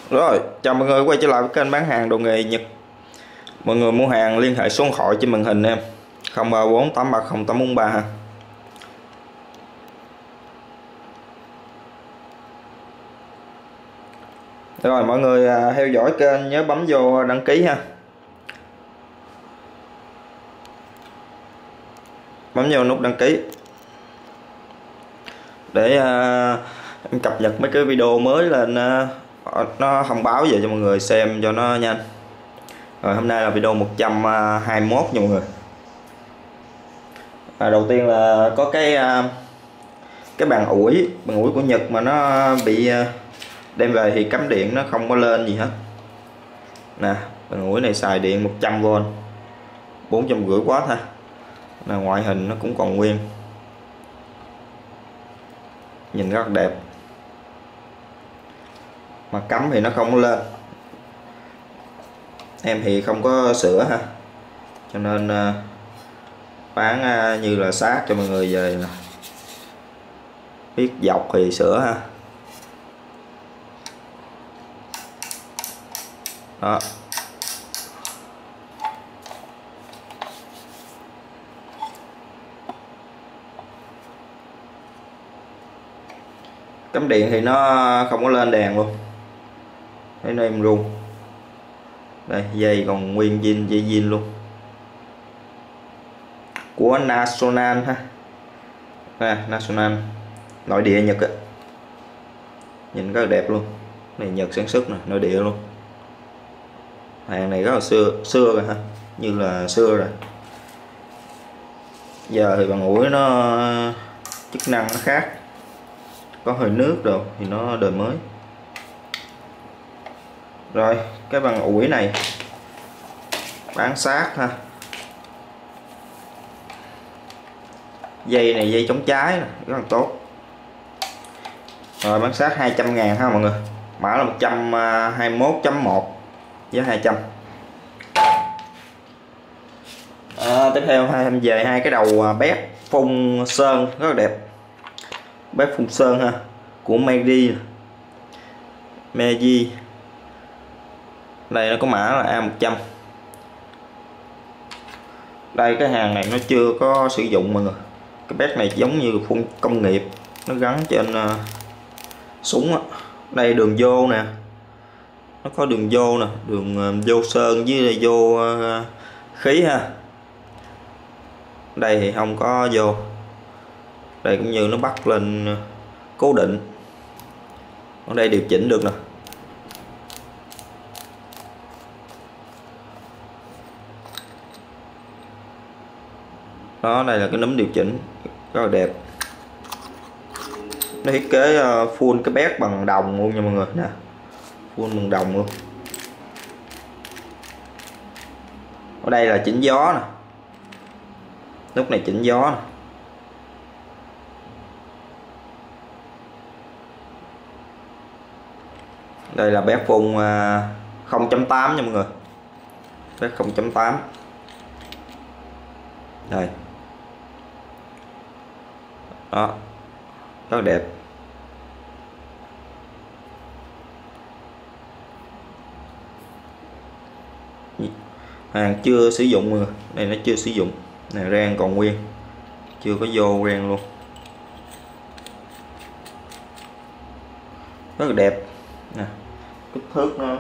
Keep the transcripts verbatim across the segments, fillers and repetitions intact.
Rồi, chào mọi người quay trở lại với kênh bán hàng đồ nghề Nhật. Mọi người mua hàng liên hệ số điện thoại trên màn hình em không ba bốn tám ba không tám bốn ba ha. Rồi mọi người à, theo dõi kênh nhớ bấm vô đăng ký ha. Bấm vô nút đăng ký để à, em cập nhật mấy cái video mới lên, à, nó thông báo về cho mọi người xem cho nó nhanh. Rồi hôm nay là video một trăm hai mươi mốt nha mọi người. À, đầu tiên là có cái cái bàn ủi bàn ủi của Nhật mà nó bị đem về thì cắm điện nó không có lên gì hết nè. Bàn ủi này xài điện một trăm vôn, bốn trăm rưỡi W ha. Nè, ngoại hình nó cũng còn nguyên, nhìn rất đẹp, mà cắm thì nó không có lên. Em thì không có sửa ha, cho nên uh, bán uh, như là sát cho mọi người về biết dọc thì sửa ha. Đó, cắm điện thì nó không có lên đèn luôn, thấy nó em rung. Đây, dây còn nguyên zin, dây zin luôn, của National ha. À, National nội địa Nhật á, nhìn rất là đẹp luôn. Này Nhật sản xuất nè, nội địa luôn. Hàng này rất là xưa xưa rồi ha, như là xưa rồi. Giờ thì bàn ủi nó chức năng nó khác, có hơi nước rồi thì nó đời mới. Rồi cái bàn ủi này bán sát ha, dây này dây chống cháy này, rất là tốt. Rồi bán sát hai trăm ngàn ha mọi người, mã là một trăm hai mươi mốt chấm một, giá hai trăm. À, tiếp theo em về hai cái đầu bếp phun sơn rất là đẹp, bếp phun sơn ha, của Meiji Meiji. Đây nó có mã là A một trăm. Đây cái hàng này nó chưa có sử dụng mọi người. Cái bếp này giống như phun công nghiệp, nó gắn trên uh, súng á. Đây đường vô nè, nó có đường vô nè, đường uh, vô sơn với vô uh, khí ha. Đây thì không có vô. Đây cũng như nó bắt lên uh, cố định. Ở đây điều chỉnh được nè. Đó, đây là cái nấm điều chỉnh rất là đẹp. Nó thiết kế full cái bét bằng đồng luôn nha mọi người nè, full bằng đồng luôn. Ở đây là chỉnh gió nè, lúc này chỉnh gió nè. Đây là bét phun không chấm tám nha mọi người, bét không chấm tám. Đây, đó, rất đẹp. Hàng chưa sử dụng rồi, này nó chưa sử dụng, này rang còn nguyên, chưa có vô rang luôn, rất là đẹp nè. Kích thước nó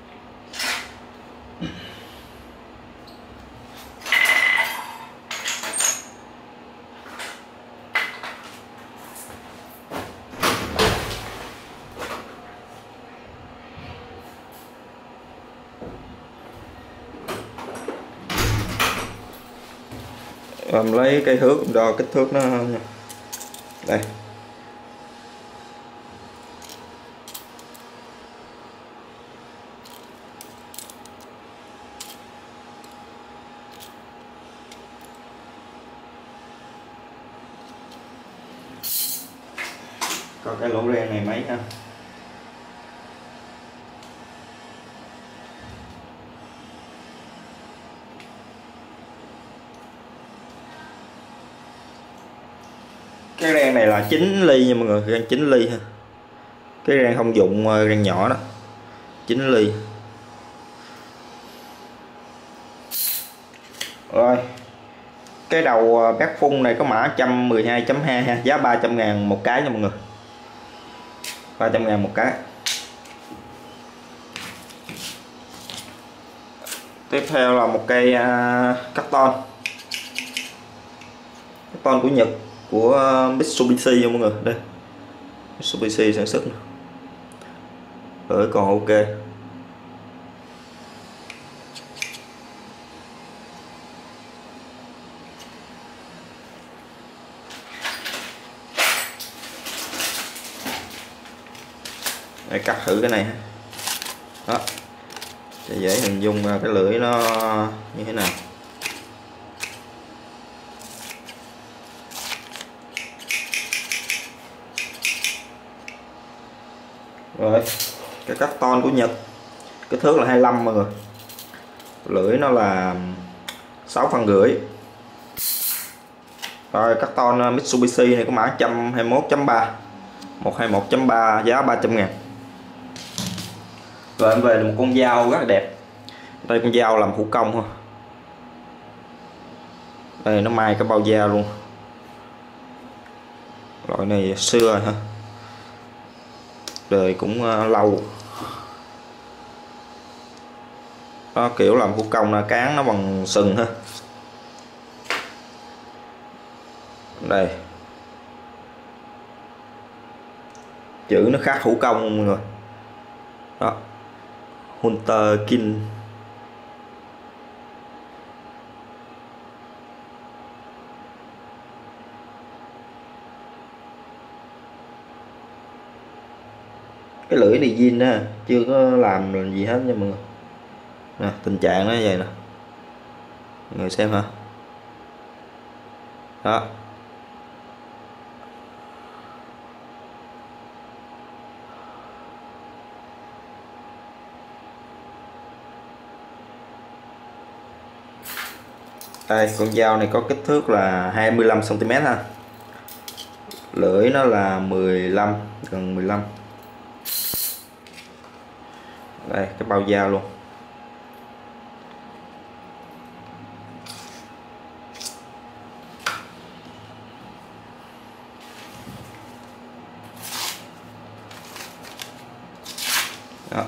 em lấy cây thước đo kích thước nó nha. Đây, còn cái lỗ ren này mấy ha. Cái ren này là chín ly nha mọi người, ren chín ly ha. Cái ren không dụng, ren nhỏ đó. chín ly. Rồi cái đầu bát phun này có mã một trăm mười hai chấm hai ha, giá ba trăm ngàn một cái nha mọi người, ba trăm ngàn một cái. Tiếp theo là một cây uh, cắt ton cắt ton của Nhật, của Mitsubishi nha mọi người. Đây Mitsubishi sản xuất ở còn ok. Để cắt thử cái này ha. Đó, để dễ hình dung cái lưỡi nó như thế nào. Rồi cái cắt ton của Nhật, kích thước là hai mươi lăm mọi người, lưỡi nó là sáu phân rưỡi. Rồi cắt ton Mitsubishi này có mã một trăm hai mươi mốt chấm ba, một trăm hai mươi mốt chấm ba, giá ba trăm ngàn. Rồi em về một con dao rất là đẹp. Đây con dao làm thủ công thôi. Đây nó may cái bao dao luôn. Loại này xưa rồi ha, đời cũng lâu. Đó, kiểu làm thủ công là cán nó bằng sừng ha. Đây chữ nó khắc thủ công mọi người. Đó, Hunter King. Cái lưỡi này zin á, chưa có làm làm gì hết nha mọi người. Nè, tình trạng nó như vậy nè, mọi người xem hả. Đó, đây con dao này có kích thước là hai mươi lăm xăng ti mét ha, lưỡi nó là mười lăm, gần mười lăm. Đây cái bao dao luôn. Đó.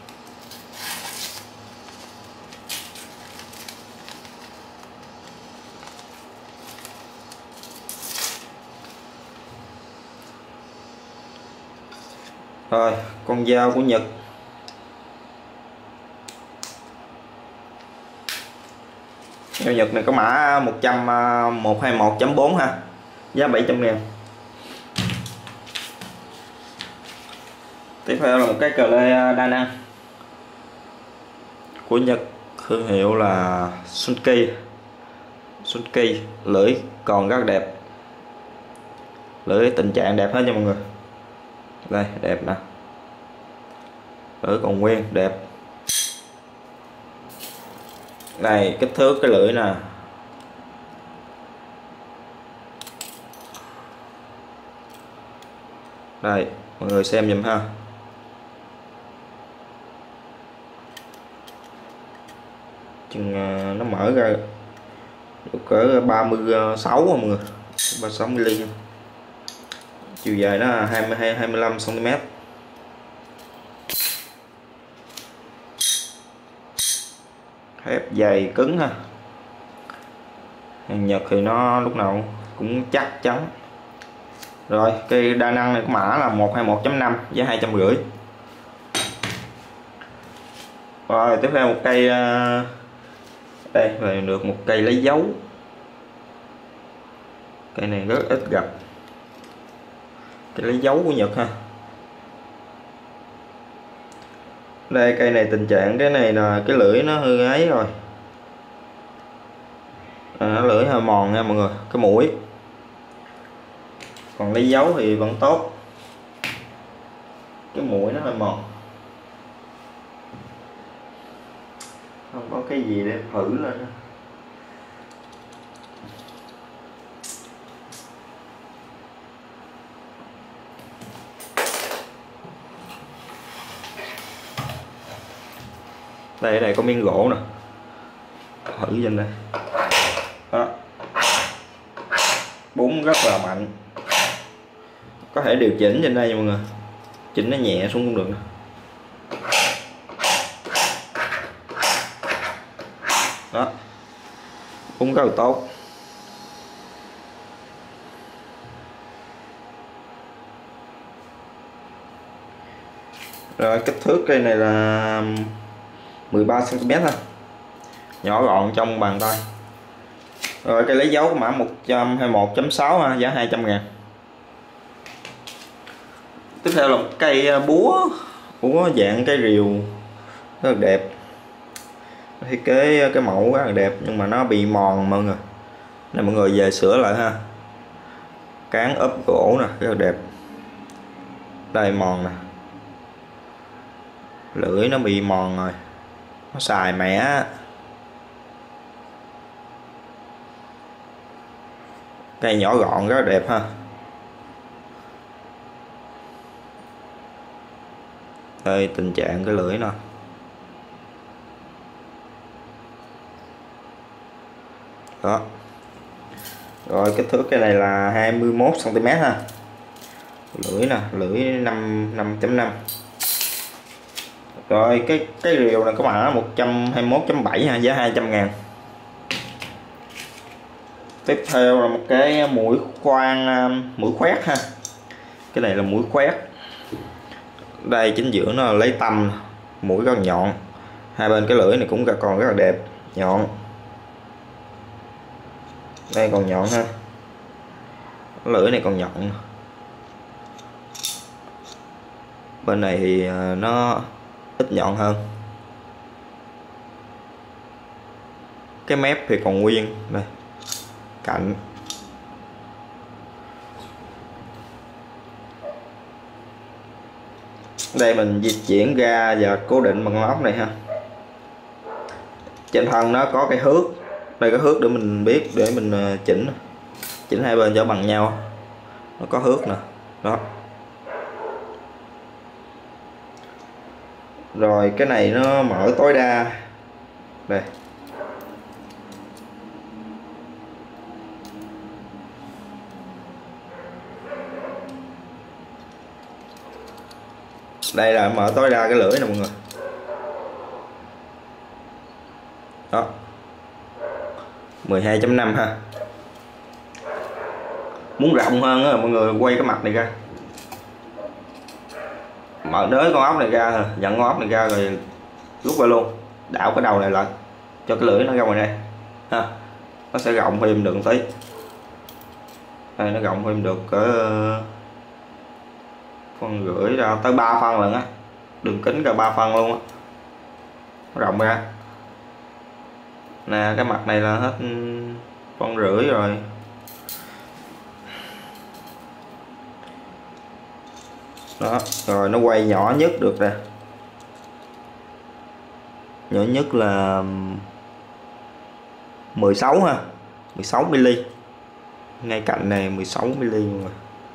Rồi con dao của Nhật, dao Nhật này có mã một trăm một trăm hai mươi mốt chấm bốn ha, giá bảy trăm ngàn. Tiếp theo là một cái cờ lê đa năng của Nhật, thương hiệu là Sunki. Sunki, lưỡi còn rất đẹp, lưỡi tình trạng đẹp hết nha mọi người. Đây đẹp nè, lưỡi còn nguyên đẹp. Đây kích thước cái lưỡi nè, đây mọi người xem giùm ha. Chừng nó mở ra được cỡ ba mươi sáu mọi người, ba mươi sáu mi li. Chiều dài nó là hai mươi hai hai mươi lăm xăng ti mét. Thép dày cứng ha. Hàng Nhật thì nó lúc nào cũng chắc chắn. Rồi cây đa năng này có mã là một trăm hai mươi mốt chấm năm, giá hai trăm rưỡi. Rồi tiếp theo một cây, đây về được một cây lấy dấu. Cây này rất ít gặp, cây lấy dấu của Nhật ha. Đây cây này tình trạng cái này là cái lưỡi nó hư ấy rồi, à, lưỡi hơi mòn nha mọi người, cái mũi. Còn lấy dấu thì vẫn tốt, cái mũi nó hơi mòn, không có cái gì để thử lên. Đây ở đây có miếng gỗ nè, thử trên đây đó, búng rất là mạnh, có thể điều chỉnh trên đây nha mọi người, chỉnh nó nhẹ xuống cũng được nè. Đó, búng rất là tốt. Rồi kích thước cây này là mười ba xăng ti mét thôi, nhỏ gọn trong bàn tay. Rồi cây lấy dấu của mã một trăm hai mươi mốt chấm sáu ha, giá hai trăm ngàn. Tiếp theo là một cây búa, búa dạng cây rìu rất là đẹp, thiết kế cái mẫu rất là đẹp nhưng mà nó bị mòn mọi người, nên mọi người về sửa lại ha. Cán ốp gỗ nè, rất là đẹp. Đây mòn nè, lưỡi nó bị mòn rồi, nó xài mẻ. Cây nhỏ gọn rất là đẹp ha. Đây tình trạng cái lưỡi nè. Đó. Rồi kích thước cái này là hai mươi mốt xăng ti mét ha. Lưỡi nè, lưỡi năm chấm năm. Rồi cái cái rìu này có mã một trăm hai mươi mốt chấm bảy ha, giá hai trăm ngàn. Tiếp theo là một cái mũi khoan, mũi khoét ha. Cái này là mũi khoét. Đây chính giữa nó là lấy tăm, mũi rất nhọn. Hai bên cái lưỡi này cũng còn rất là đẹp, nhọn. Đây còn nhọn ha. Cái lưỡi này còn nhọn. Bên này thì nó ít nhọn hơn. Cái mép thì còn nguyên đây, cạnh. Đây mình di chuyển ra và cố định bằng con ốc này ha. Trên thân nó có cái thước, đây có thước để mình biết, để mình chỉnh chỉnh hai bên cho bằng nhau. Nó có thước nè, đó. Rồi cái này nó mở tối đa đây. Đây là mở tối đa cái lưỡi nè mọi người. Đó, mười hai chấm năm ha. Muốn rộng hơn á mọi người quay cái mặt này ra, mở nới con ốc này ra, dặn con ốc này ra rồi rút ra luôn, đảo cái đầu này lại cho cái lưỡi nó ra ngoài đây ha. Nó sẽ rộng thêm được một tí. Đây nó rộng thêm được cỡ phân rưỡi ra tới ba phân lần á, đường kính cả ba phân luôn á, rộng ra nè. Cái mặt này là hết phân rưỡi rồi. Đó, rồi nó quay nhỏ nhất được nè, nhỏ nhất là mười sáu ha, mười sáu mi li, ngay cạnh này mười sáu mi li mọi người.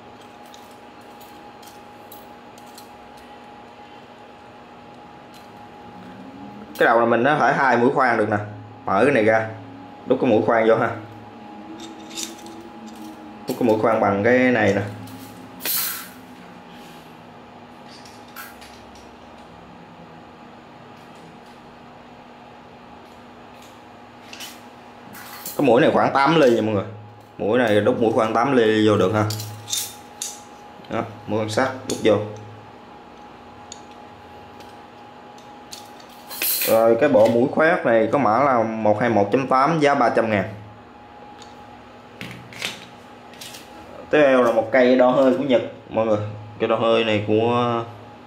Cái đầu là mình nó phải hai mũi khoan được nè, mở cái này ra đút cái mũi khoan vô ha, đút cái mũi khoan bằng cái này nè. Cái mũi này khoảng tám ly nha mọi người, mũi này đút mũi khoan tám ly vô được ha. Đó, mũi khoan sắt đút vô. Rồi cái bộ mũi khoét này có mã là một hai một chấm tám, giá ba trăm ngàn. Tiếp theo là một cây đo hơi của Nhật mọi người. Cái đo hơi này của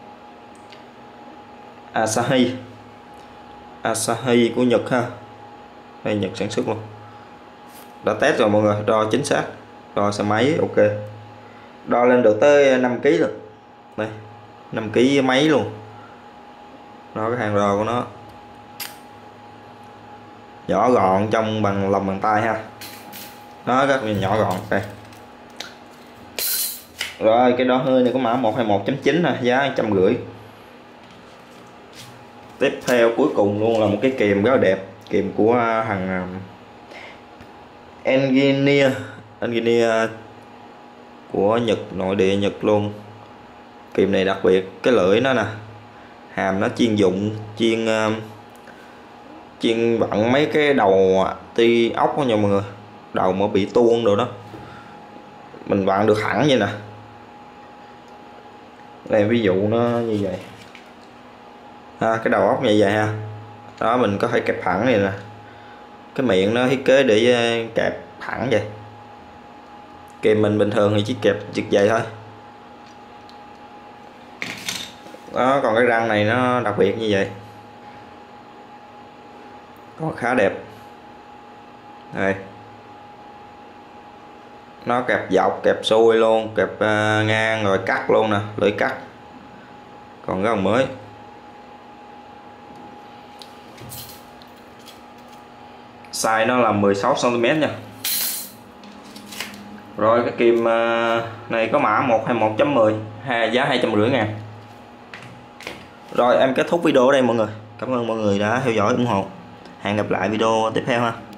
Asahi, Asahi của Nhật ha. Đây Nhật sản xuất luôn. Đã test rồi mọi người, đo chính xác, đo xe máy ok. Đo lên được tới năm ki lô rồi. Đây, năm ki mấy luôn. Đó cái hàng rò của nó. Nhỏ gọn trong bằng lòng bàn tay ha. Nó rất là nhỏ gọn đây. Rồi cái đo hơi này có mã một hai một chấm chín nè, giá một trăm rưỡi. Tiếp theo cuối cùng luôn là một cái kìm rất là đẹp, kìm của thằng Engineer Engineer của Nhật, nội địa Nhật luôn. Kìm này đặc biệt cái lưỡi nó nè, hàm nó chuyên dụng, chuyên chuyên vặn mấy cái đầu ti ốc đó nha mọi người, đầu mà bị tuôn rồi đó mình vặn được thẳng vậy nè. Đây ví dụ nó như vậy ha, cái đầu ốc như vậy ha, đó mình có thể kẹp thẳng này nè, cái miệng nó thiết kế để kẹp thẳng vậy. Kìm mình bình thường thì chỉ kẹp chực vậy thôi đó, còn cái răng này nó đặc biệt như vậy, còn khá đẹp. Đây, nó kẹp dọc, kẹp xuôi luôn, kẹp uh, ngang rồi cắt luôn nè, lưỡi cắt, còn cái còn mới. Size nó là mười sáu xăng ti mét nha. Rồi cái kìm uh, này có mã một hai một chấm mười, giá hai trăm rưỡi ngàn. Rồi em kết thúc video ở đây mọi người. Cảm ơn mọi người đã theo dõi ủng hộ. Hẹn gặp lại video tiếp theo ha.